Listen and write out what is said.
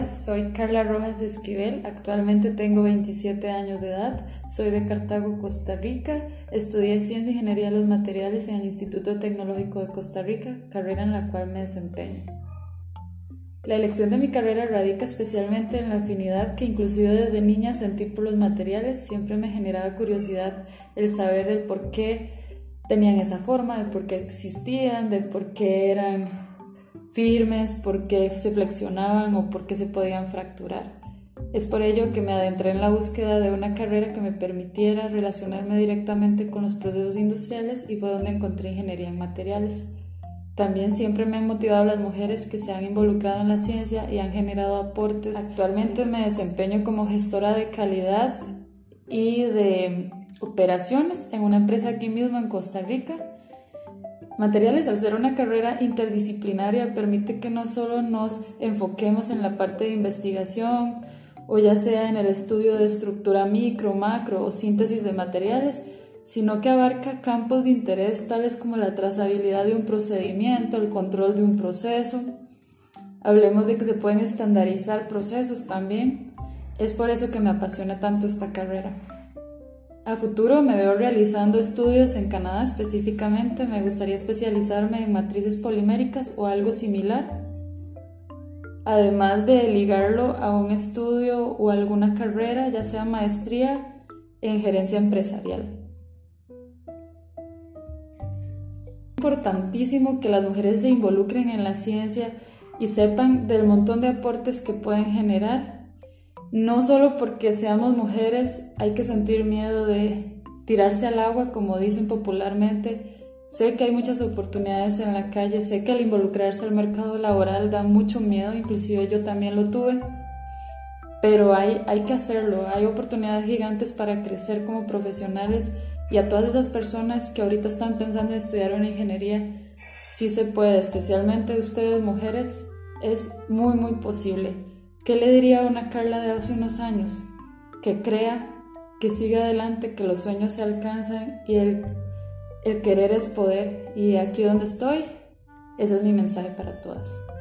Hola, soy Carla Rojas Esquivel, actualmente tengo 27 años de edad, soy de Cartago, Costa Rica, estudié Ciencia e Ingeniería de los Materiales en el Instituto Tecnológico de Costa Rica, carrera en la cual me desempeño. La elección de mi carrera radica especialmente en la afinidad que inclusive desde niña sentí por los materiales. Siempre me generaba curiosidad el saber el por qué tenían esa forma, de por qué existían, de por qué eran firmes, por qué se flexionaban o por qué se podían fracturar. Es por ello que me adentré en la búsqueda de una carrera que me permitiera relacionarme directamente con los procesos industriales y fue donde encontré ingeniería en materiales. También siempre me han motivado las mujeres que se han involucrado en la ciencia y han generado aportes. Actualmente me desempeño como gestora de calidad y de operaciones en una empresa aquí mismo en Costa Rica. Materiales, al ser una carrera interdisciplinaria, permite que no solo nos enfoquemos en la parte de investigación o ya sea en el estudio de estructura micro, macro o síntesis de materiales, sino que abarca campos de interés tales como la trazabilidad de un procedimiento, el control de un proceso. Hablemos de que se pueden estandarizar procesos también. Es por eso que me apasiona tanto esta carrera. A futuro me veo realizando estudios en Canadá específicamente. Me gustaría especializarme en matrices poliméricas o algo similar, además de ligarlo a un estudio o alguna carrera, ya sea maestría en gerencia empresarial. Es importantísimo que las mujeres se involucren en la ciencia y sepan del montón de aportes que pueden generar. No solo porque seamos mujeres hay que sentir miedo de tirarse al agua, como dicen popularmente. Sé que hay muchas oportunidades en la calle, sé que al involucrarse al mercado laboral da mucho miedo, inclusive yo también lo tuve, pero hay que hacerlo. Hay oportunidades gigantes para crecer como profesionales. Y a todas esas personas que ahorita están pensando en estudiar una ingeniería, sí se puede, especialmente ustedes mujeres, es muy posible. ¿Qué le diría a una Carla de hace unos años? Que crea, que siga adelante, que los sueños se alcanzan y el querer es poder. Y aquí donde estoy, ese es mi mensaje para todas.